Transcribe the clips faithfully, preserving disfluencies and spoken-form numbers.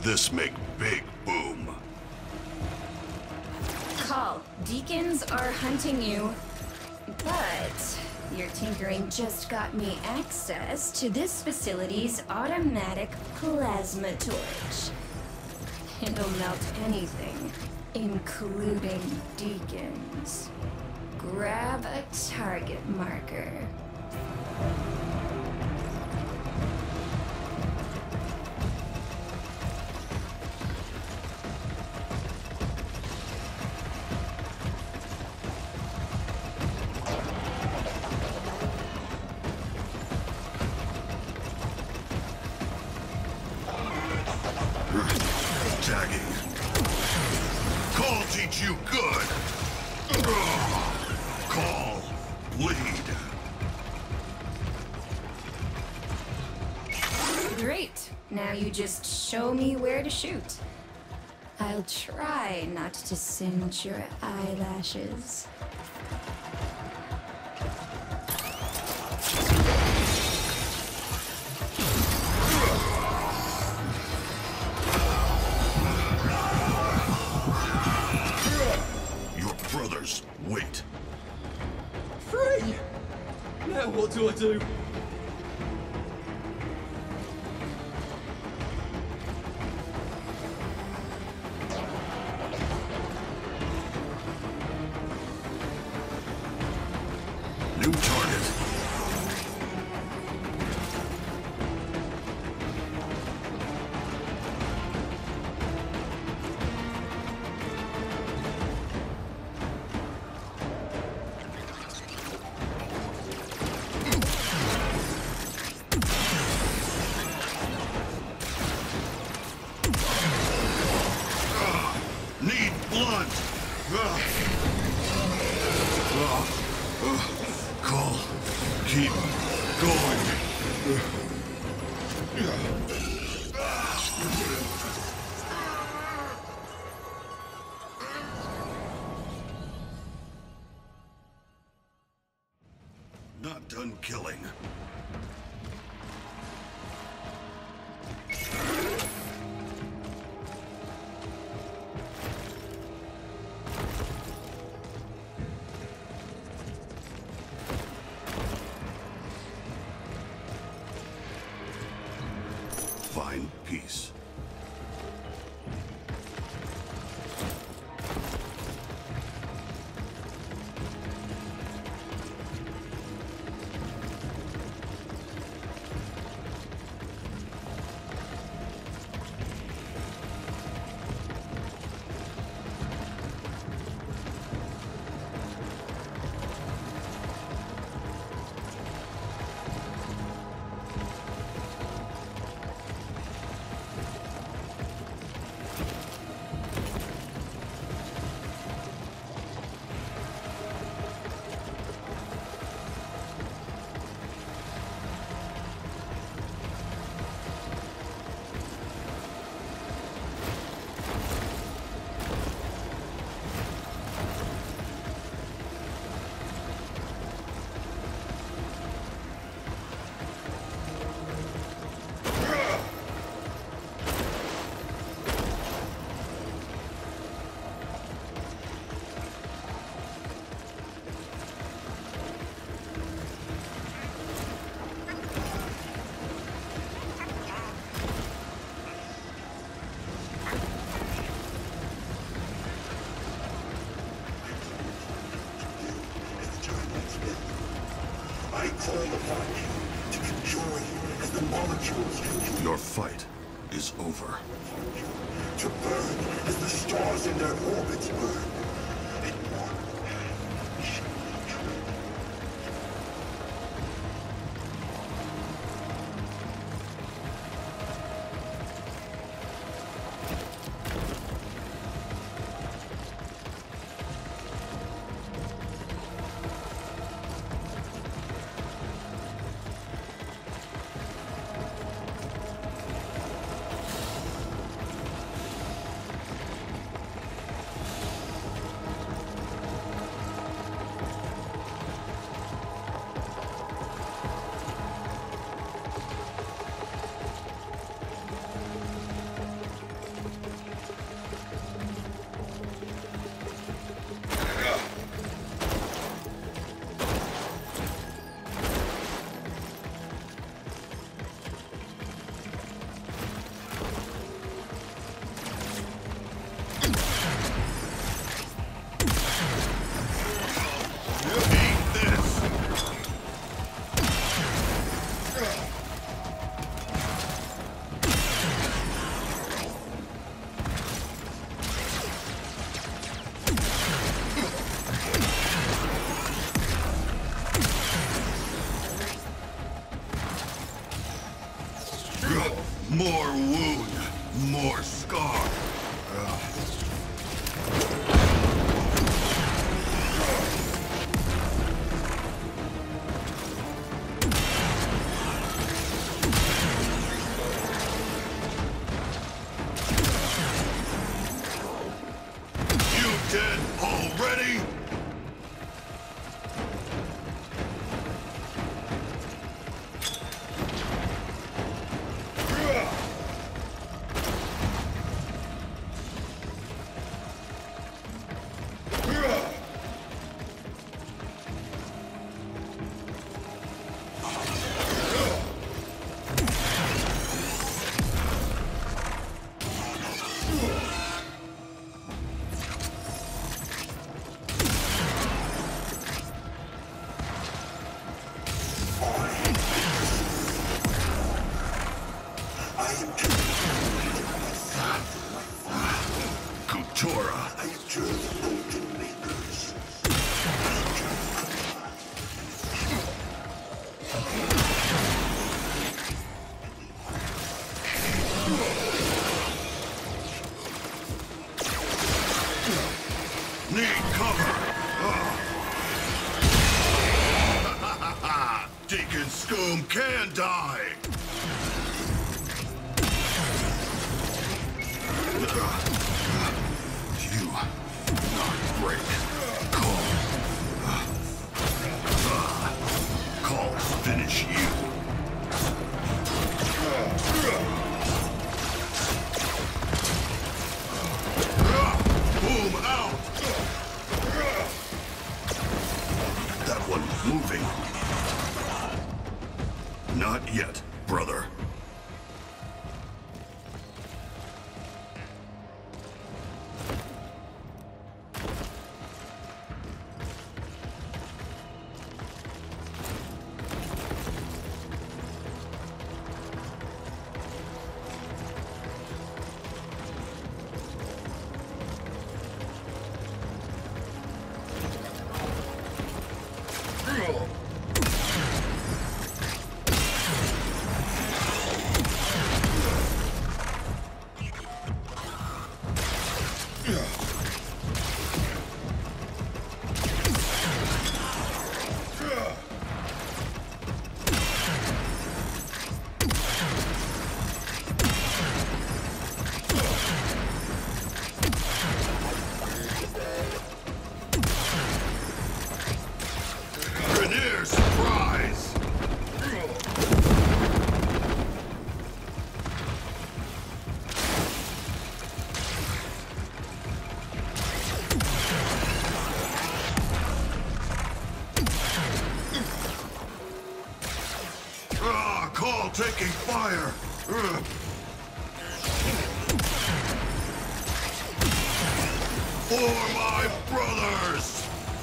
This make big boom. Call, Deacons are hunting you, but your tinkering just got me access to this facility's automatic plasma torch. It'll melt anything, including Deacons. Grab a target marker. Tagging. Call teach you good. Call. Lead. Great. Now you just show me where to shoot. I'll try not to singe your eyelashes. Your brothers wait. Free! Now what do I do? New target. Need blood. Ah. Ah. Ah. Call. Keep going. Not done killing. Find peace. I call upon you to enjoy as the molecules control. Your fight is over. To burn as the stars in their orbits burn. And one shall be true. More wound, more scar. You dead already? Kutora. I observe the Molten Makers. Need cover. Ah. Deacon Scoom can die. You not break. Call. Uh, call finish you. Boom out. That one moving. Not yet, brother. Grenadier surprise! Ah, call taking fire! Ugh. For my brothers!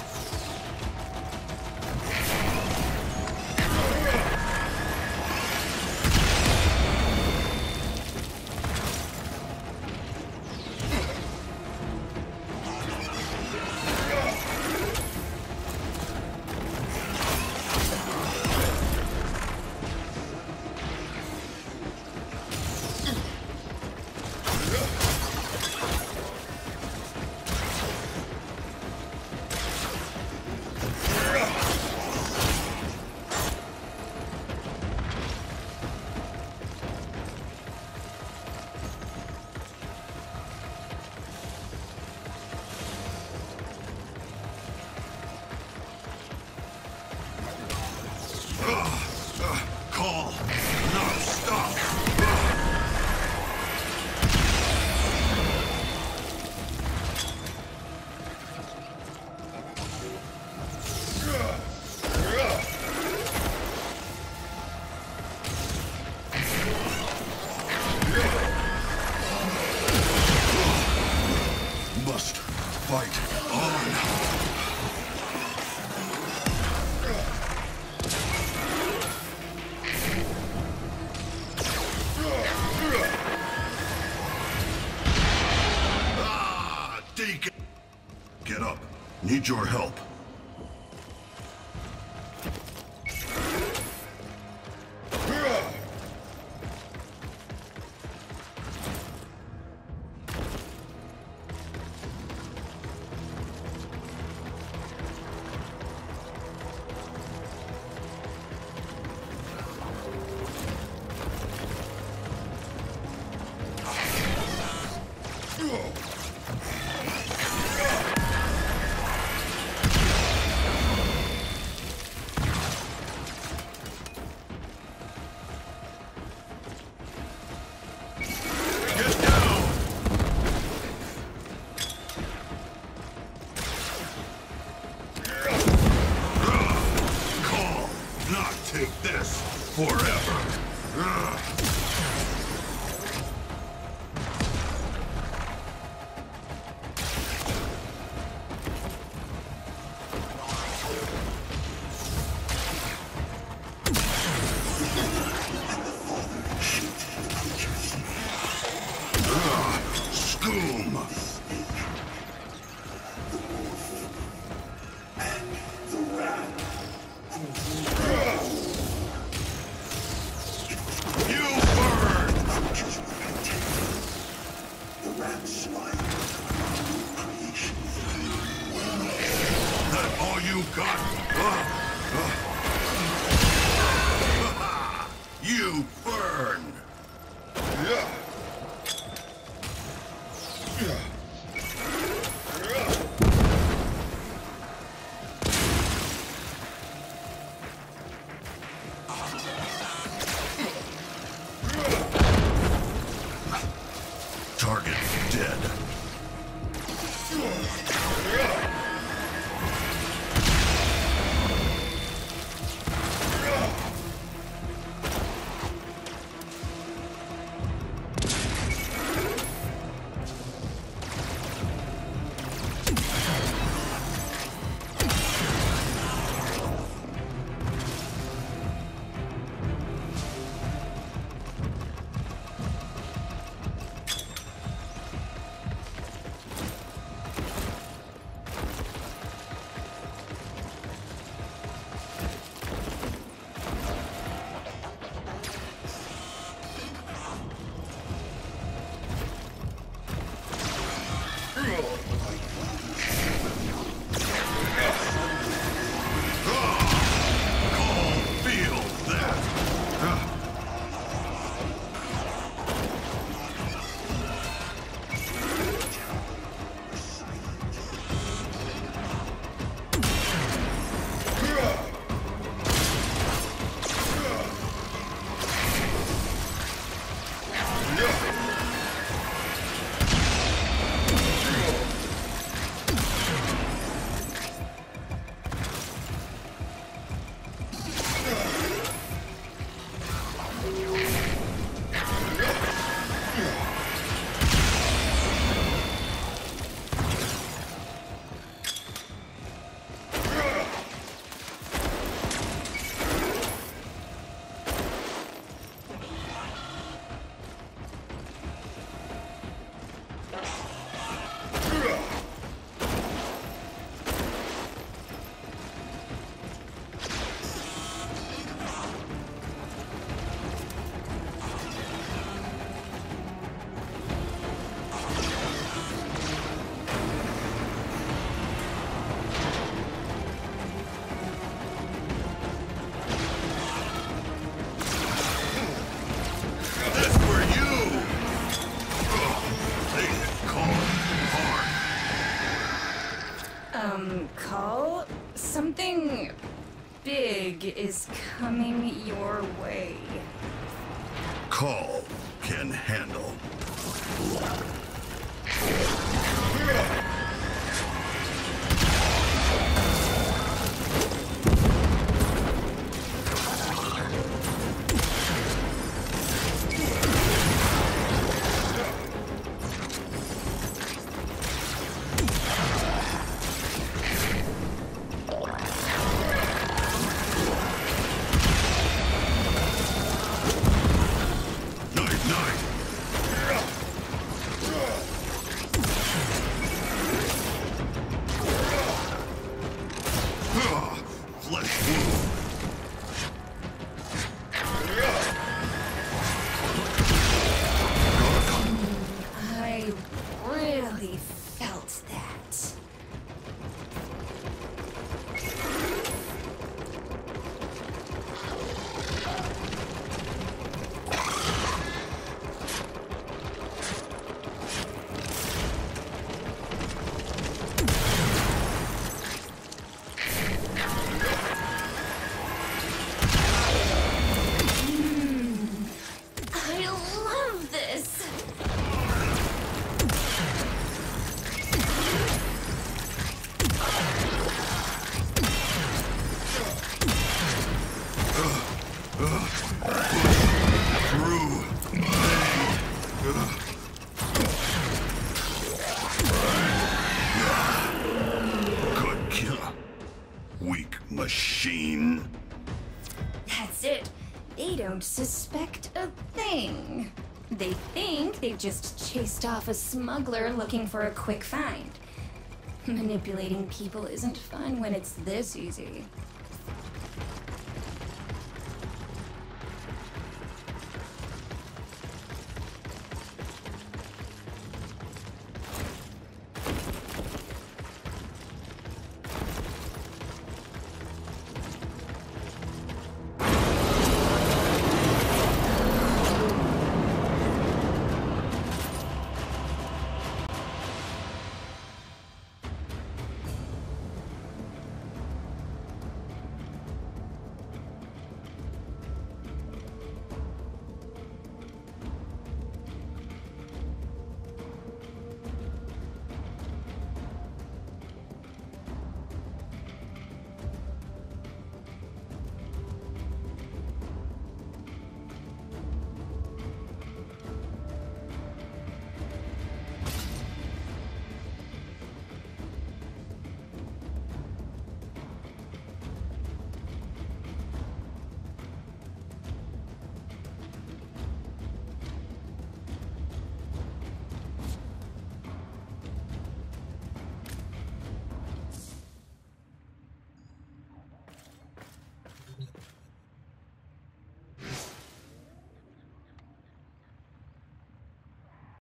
Call, not stop. Must fight on. Deacon! Get up. Need your help. You burn! Target dead. Um, Call? Something big is coming your way. Call can handle. Night, night. suspect a thing. They think they've just chased off a smuggler looking for a quick find. Manipulating people isn't fun when it's this easy.